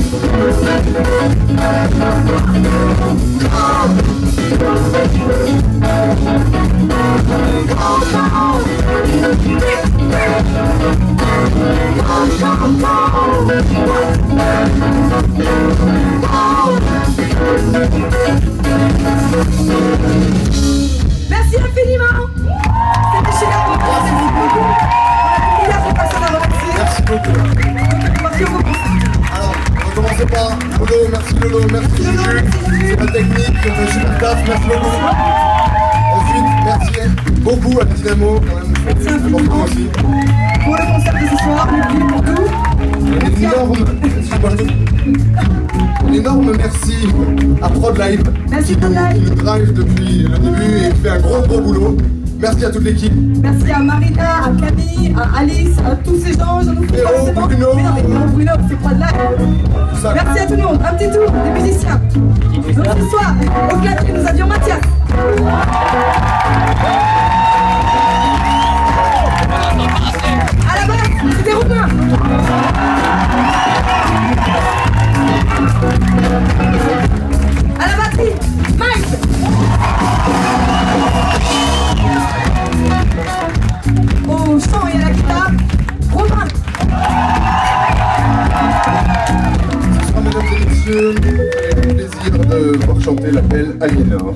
Merci infiniment. C'était chez la merci beaucoup. On a beaucoup personnes à remercier. Merci beaucoup. Merci beaucoup. Alors, on va commencer par Lolo, merci Lolo, merci Juju. C'est la technique, super taf, merci beaucoup. Ensuite, merci beaucoup à Dynamo, quand même. Merci infiniment aussi. Pour le concert de ce soir, pour tout. Un énorme merci à Prod Live Merci, qui Prod Live. nous drive depuis le début et qui fait un gros boulot. Merci à toute l'équipe. Merci à Marina, à Camille, à Alice, à tous ces gens. Je ne sais pas forcément. Bruno. Mais non, mais Bruno, c'est Prod Live. Ça. Merci à tout le monde. Un petit tour des musiciens. Donc ce soir, au clavier, nous avions Mathias. À la basse, c'était Robin. À la batterie, Mike. Au chant et à la guitare, Robin. Ce soir, mesdames et messieurs, j'ai le plaisir de voir chanter la belle Aliénor.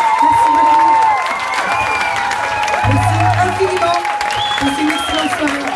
Merci infiniment. Passez une excellente soirée.